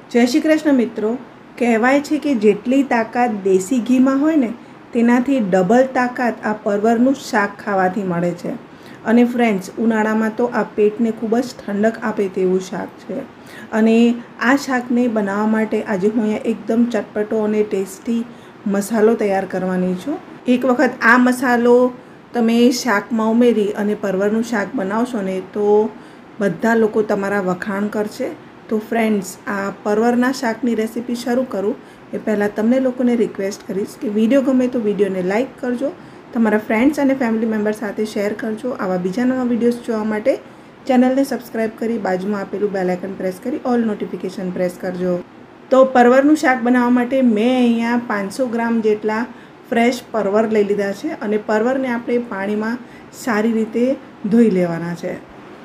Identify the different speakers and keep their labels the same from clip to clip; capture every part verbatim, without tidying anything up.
Speaker 1: जय श्री कृष्ण मित्रों। कहेवाय छे कि जेटली ताकत देशी घी में होय ने तेनाथी डबल ताकत आ परवरनुं शाक खावाथी मळे छे। अने फ्रेंड्स, उनाळामां तो आ पेटने खूब ज ठंडक आपे तेवुं शाक छे। अने आ शाकने बनाववा माटे आजे हुं अहींया एकदम चटपटो अने टेस्टी मसालो तैयार करवानी छुं। एक वखत आ मसालो तमे शाकमां उमेरी अने परवरनुं शाक बनावशो ने तो बधा लोको तमारा वखाण करशे। तो फ्रेंड्स, आ परवरना शाकनी रेसिपी शुरू करूँ ए पहला तमने लोकोने रिक्वेस्ट करीश कि विडियो गमे तो विडियोने लाइक करजो, तमारा फ्रेंड्स अने फैमिली मेम्बर साथे शेर करजो। आवा बीजा नवा विडियोज जोवा माटे चेनलने सब्सक्राइब करी बाजुमां आपेलुं बेल आइकन प्रेस करी ऑल नोटिफिकेशन प्रेस करजो। तो परवरनुं शाक बनाववा माटे मैं अहींया पांच सौ ग्राम जेटला फ्रेश परवर लई लीधा छे अने परवरने आपणे पाणीमां सारी रीते धोई लेवाना छे।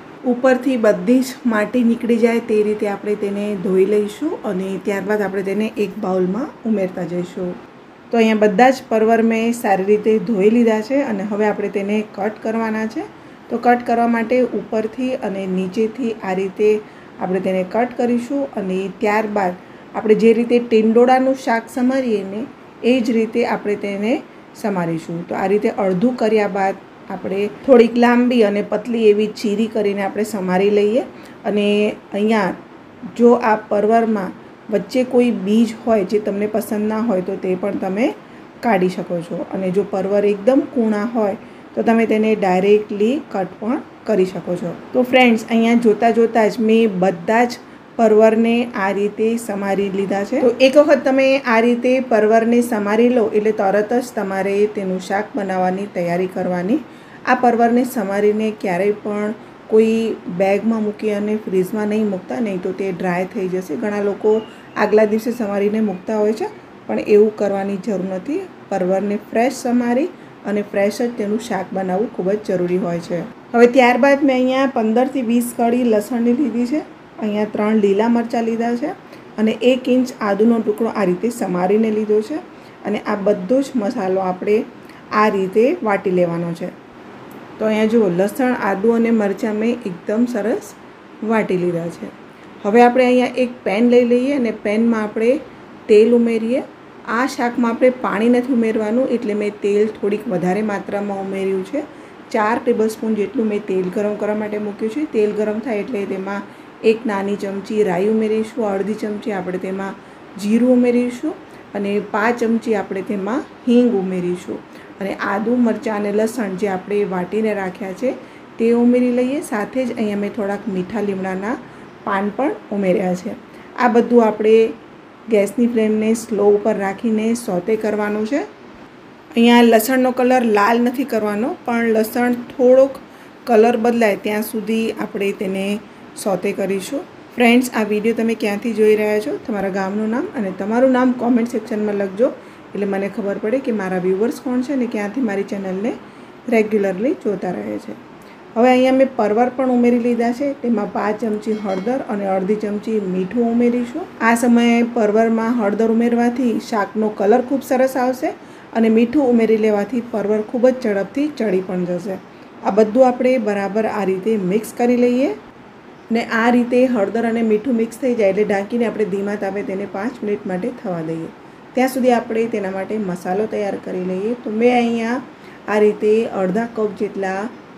Speaker 1: उपरथी बधी ज माटी નીકળી જાય તે રીતે આપણે તેને ધોઈ લઈશું અને ત્યારબાદ આપણે તેને એક બાઉલમાં ઉમેરતા જઈશું। તો અહીંયા બધા જ પરવર મેં સારી રીતે ધોઈ લીધા છે અને હવે આપણે તેને કટ કરવાના છે। તો કટ કરવા માટે ઉપરથી અને નીચેથી આ રીતે આપણે તેને કટ કરીશું અને ત્યારબાદ આપણે જે રીતે ટીંડોળાનું શાક સમારીએ ને એ જ રીતે આપણે તેને સમારીશું। તો આ રીતે અડધું કર્યા બાદ આપણે થોડીક લાંબી અને પતલી એવી ચીરી કરીને આપણે સમારી લઈએ અને અહીંયા જો આ પરવરમાં વચ્ચે કોઈ બીજ હોય જે તમને પસંદ ના હોય તો તે પણ તમે કાઢી શકો છો અને જો પરવર એકદમ કૂણા હોય તો તમે તેને ડાયરેક્ટલી કટ પણ કરી શકો છો। તો ફ્રેન્ડ્સ, અહીંયા જોતા જોતા જ મેં બધા જ પરવરને આ રીતે સમારી લીધા છે। તો એક વખત તમે આ રીતે પરવરને સમારી લો એટલે તરત જ તમારે તેનું શાક બનાવવાની તૈયારી કરવાની। આ પરવરને સમારીને ક્યારેય પણ કોઈ બેગમાં મૂકી અને ફ્રીઝમાં નહીં મૂકતા, નહીં તો તે ડ્રાય થઈ જશે। ઘણા લોકો આગલા દિવસે સમારીને મૂકતા હોય છે, પણ એવું કરવાની જરૂર નથી। પરવરને ફ્રેશ સમારી અને ફ્રેશ જ તેનું શાક બનાવવું ખૂબ જ જરૂરી હોય છે। હવે ત્યારબાદ મેં અહીંયા પંદરથી વીસ કળી લસણની લીધી છે, અહીંયા ત્રણ લીલા મરચાં લીધા છે અને એક ઇંચ આદુનો ટુકડો આ રીતે સમારીને લીધો છે અને આ બધો જ મસાલો આપણે આ રીતે વાટી લેવાનો છે। તો અહીંયા જુઓ, લસણ, આદુ અને મરચાં મેં એકદમ સરસ વાટી લીધા છે। હવે આપણે અહીંયા એક પેન લઈ લઈએ અને પેનમાં આપણે તેલ ઉમેરીએ। આ શાકમાં આપણે પાણી નથી ઉમેરવાનું એટલે મેં તેલ થોડીક વધારે માત્રામાં ઉમેર્યું છે। ચાર ટેબલ સ્પૂન જેટલું મેં તેલ ગરમ કરવા માટે મૂક્યું છે। તેલ ગરમ થાય એટલે તેમાં એક નાની ચમચી રાઈ ઉમેરીશું, અડધી ચમચી આપણે તેમાં જીરું ઉમેરીશું અને પાંચ ચમચી આપણે તેમાં હિંગ ઉમેરીશું અને આદુ, મરચાં અને લસણ જે આપણે વાટીને રાખ્યા છે તે ઉમેરી લઈએ। સાથે જ અહીંયા મેં થોડાક મીઠા લીમડાના પાન પણ ઉમેર્યા છે। આ બધું આપણે ગેસની ફ્લેમને સ્લો ઉપર રાખીને સોતે કરવાનું છે। અહીંયા લસણનો કલર લાલ નથી કરવાનો, પણ લસણ થોડોક કલર બદલાય ત્યાં સુધી આપણે તેને સોતે કરીશું। ફ્રેન્ડ્સ, આ વિડીયો તમે ક્યાંથી જોઈ રહ્યા છો, તમારા ગામનું નામ અને તમારું નામ કોમેન્ટ સેક્શનમાં લખજો એટલે મને ખબર પડે કે મારા વ્યુઅર્સ કોણ છે અને ક્યાંથી મારી ચેનલને રેગ્યુલરલી જોતા રહે છે। હવે અહીંયા મેં પરવર પણ ઉમેરી લીધા છે, તેમાં પાંચ ચમચી હળદર અને અડધી ચમચી મીઠું ઉમેરીશું। આ સમયે પરવરમાં હળદર ઉમેરવાથી શાકનો કલર ખૂબ સરસ આવશે અને મીઠું ઉમેરી લેવાથી પરવર ખૂબ જ ઝડપથી ચડી પણ જશે। આ બધું આપણે બરાબર આ રીતે મિક્સ કરી લઈએ ને આ રીતે હળદર અને મીઠું મિક્સ થઈ જાય એટલે ઢાંકીને આપણે ધીમા તાપે તેને પાંચ મિનિટ માટે થવા દઈએ। ત્યાં સુધી આપણે તેના માટે મસાલો તૈયાર કરી લઈએ। તો મેં અહીંયા આ રીતે અડધા કપ જેટલા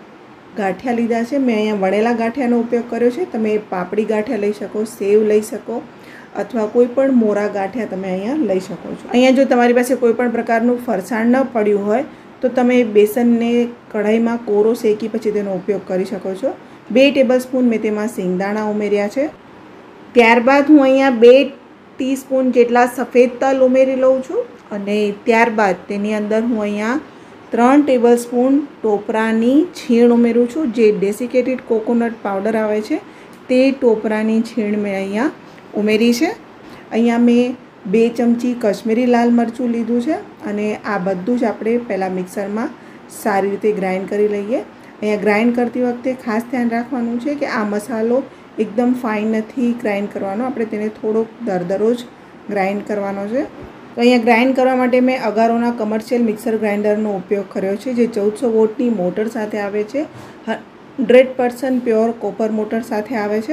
Speaker 1: ગાંઠિયા લીધા છે। મેં અહીંયા વણેલા ગાંઠિયાનો ઉપયોગ કર્યો છે। તમે પાપડી ગાંઠિયા લઈ શકો, સેવ લઈ શકો અથવા કોઈ પણ મોરા ગાંઠિયા તમે અહીંયા લઈ શકો છો। અહીંયા જો તમારી પાસે કોઈ પણ પ્રકારનું ફરસાણ ન પડ્યું હોય તો તમે બેસનને કઢાઈમાં કોરો શેકી પછી તેનો ઉપયોગ કરી શકો છો। બે ટેબલ સ્પૂન મેં તેમાં સિંગદાણા ઉમેર્યા છે। ત્યારબાદ હું અહીંયા બે ટીસ્પૂન જેટલા સફેદ તલ ઉમેરી લઉં છું અને ત્યારબાદ તેની અંદર હું અહીંયા ત્રણ ટેબલ સ્પૂન ટોપરાની છીણ ઉમેરું છું। જે ડેસિકેટેડ કોકોનટ પાવડર આવે છે તે ટોપરાની છીણ મેં અહીંયા ઉમેરી છે। અહીંયા મેં બે ચમચી કશ્મીરી લાલ મરચું લીધું છે અને આ બધું જ આપણે પહેલાં મિક્સરમાં સારી રીતે ગ્રાઇન્ડ કરી લઈએ। અહીંયા ગ્રાઇન્ડ કરતી વખતે ખાસ ધ્યાન રાખવાનું છે કે આ મસાલો એકદમ ફાઇન નથી ગ્રાઇન્ડ કરવાનો, આપણે તેને થોડોક દરદરો જ ગ્રાઇન્ડ કરવાનો છે। તો અહીંયા ગ્રાઇન્ડ કરવા માટે મેં અગારોના કમર્શિયલ મિક્સર ગ્રાઇન્ડરનો ઉપયોગ કર્યો છે, જે ચૌદસો વોટની મોટર સાથે આવે છે, hundred percent pure copper motor સાથે આવે છે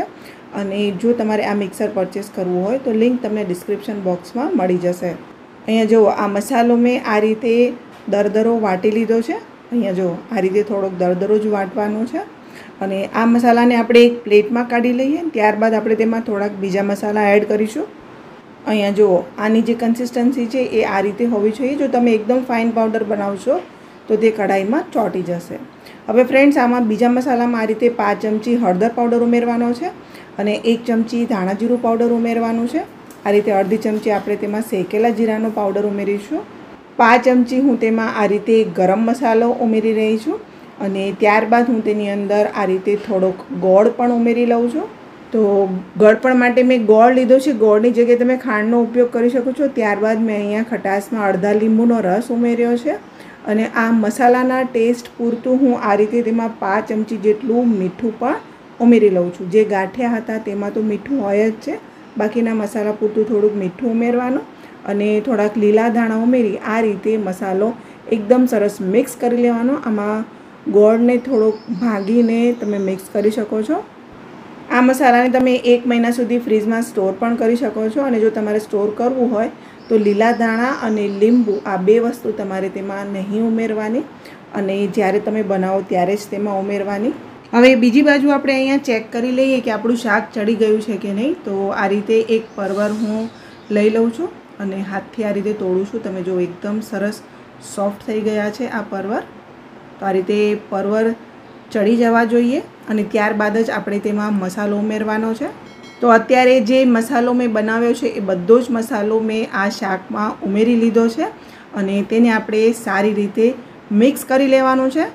Speaker 1: અને જો તમારે આ મિક્સર પરચેસ કરવું હોય તો લિંક તમને ડિસ્ક્રિપ્શન બોક્સમાં મળી જશે. અહીંયા જુઓ આ મસાલો મેં આ રીતે દરદરો વાટી લીધો છે. અહીંયા જુઓ આ રીતે થોડોક દરદરો જ વાટવાનો છે અને આ મસાલાને આપણે એક પ્લેટમાં કાઢી લઈએ. ત્યારબાદ આપણે તેમાં થોડાક બીજા મસાલા એડ કરીશું. અહીંયા જુઓ આની જે કન્સિસ્ટન્સી છે એ આ રીતે હોવી જોઈએ. જો તમે એકદમ ફાઇન પાવડર બનાવશો તો તે કઢાઈમાં ચોંટી જશે. હવે ફ્રેન્ડ્સ આમાં બીજા મસાલામાં આ રીતે પાંચ ચમચી હળદર પાવડર ઉમેરવાનો છે અને એક ચમચી ધાણા જીરું પાવડર ઉમેરવાનું છે. આ રીતે અડધી ચમચી આપણે તેમાં શેકેલા જીરાનો પાવડર ઉમેરીશું. પાંચ ચમચી હું તેમાં આ રીતે ગરમ મસાલો ઉમેરી રહી છું અને ત્યારબાદ હું તેની અંદર આ રીતે થોડોક ગોળ પણ ઉમેરી લઉં છું. તો ગળપણ માટે મેં ગોળ લીધો છે. ગોળની જગ્યાએ તમે ખાંડનો ઉપયોગ કરી શકો છો. ત્યારબાદ મેં અહીંયા ખટાશમાં અડધા લીંબુનો રસ ઉમેર્યો છે અને આ મસાલાના ટેસ્ટ પૂરતું હું આ રીતે તેમાં પાંચ ચમચી જેટલું મીઠું પણ ઉમેરી લઉં છું. જે ગાંઠિયા હતા તેમાં તો મીઠું હોય જ છે, બાકીના મસાલા પૂરતું થોડુંક મીઠું ઉમેરવાનું અને થોડાક લીલા ધાણા ઉમેરી આ રીતે મસાલો એકદમ સરસ મિક્સ કરી લેવાનો. આમાં ગોળને થોડોક ભાંગીને તમે મિક્સ કરી શકો છો. આ મસાલાને તમે એક મહિના સુધી ફ્રીજમાં સ્ટોર પણ કરી શકો છો અને જો તમારે સ્ટોર કરવું હોય તો લીલા ધાણા અને લીંબુ આ બે વસ્તુ તમારે તેમાં નહીં ઉમેરવાની અને જ્યારે તમે બનાવો ત્યારે જ તેમાં ઉમેરવાની. હવે બીજી બાજુ આપણે અહીંયા ચેક કરી લઈએ કે આપણું શાક ચડી ગયું છે કે નહીં. તો આ રીતે એક પરવર હું લઈ લઉં છું અને હાથથી આ રીતે તોડું છું. તમે જો એકદમ સરસ સોફ્ટ થઈ ગયા છે આ પરવર. તો આ રીતે પરવર ચડી જવા જોઈએ અને ત્યારબાદ જ આપણે તેમાં મસાલો ઉમેરવાનો છે. તો અત્યારે જે મસાલો મેં બનાવ્યો છે એ બધો જ મસાલો મેં આ શાકમાં ઉમેરી લીધો છે અને તેને આપણે સારી રીતે મિક્સ કરી લેવાનું છે.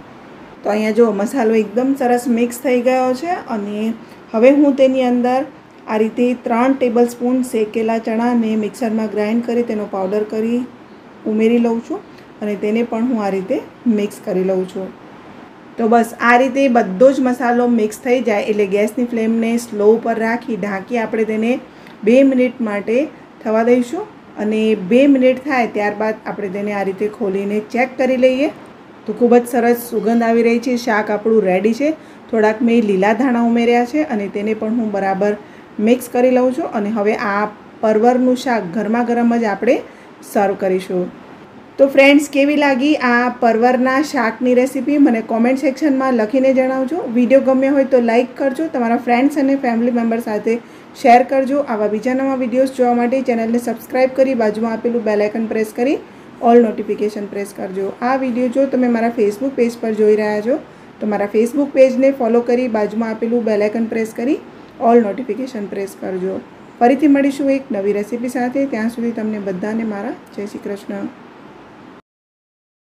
Speaker 1: તો અહીંયા જો મસાલો એકદમ સરસ મિક્સ થઈ ગયો છે અને હવે હું તેની અંદર આ રીતે ત્રણ ટેબલ સ્પૂન શેકેલા ચણાને મિક્સરમાં ગ્રાઇન્ડ કરી તેનો પાવડર કરી ઉમેરી લઉં છું અને તેને પણ હું આ રીતે મિક્સ કરી લઉં છું. તો બસ આ રીતે બધો જ મસાલો મિક્સ થઈ જાય એટલે ગેસની ફ્લેમને સ્લો ઉપર રાખી ઢાંકી આપણે તેને બે મિનિટ માટે થવા દઈશું અને બે મિનિટ થાય ત્યારબાદ આપણે તેને આ રીતે ખોલીને ચેક કરી લઈએ. તો ખૂબ જ સરસ સુગંધ આવી રહી છે. શાક આપણું રેડી છે. થોડાક મેં લીલા ધાણા ઉમેર્યા છે અને તેને પણ હું બરાબર મિક્સ કરી લઉં છું અને હવે આ પરવરનું શાક ગરમા ગરમ જ આપણે સર્વ કરીશું. તો ફ્રેન્ડ્સ કેવી લાગી આ પરવરના શાકની રેસીપી મને કોમેન્ટ સેક્શનમાં લખીને જણાવજો. વિડીયો ગમ્યો હોય તો લાઇક કરજો, તમારા ફ્રેન્ડ્સ અને ફેમિલી મેમ્બર સાથે શેર કરજો. આવા બીજા નવા વિડીયોઝ જોવા માટે ચેનલને સબસ્ક્રાઈબ કરી બાજુમાં આપેલું બેલ આઇકન પ્રેસ કરી ઓલ નોટિફિકેશન પ્રેસ કરજો. આ વિડીયો જો તમે મારા ફેસબુક પેજ પર જોઈ રહ્યા છો તો મારા ફેસબુક પેજને ફોલો કરી બાજુમાં આપેલું બેલ આઇકન પ્રેસ કરી ઓલ નોટિફિકેશન પ્રેસ કરજો. ફરીથી મળીશું એક નવી રેસીપી સાથે. ત્યાં સુધી તમને બધાને મારા જય શ્રી કૃષ્ણ.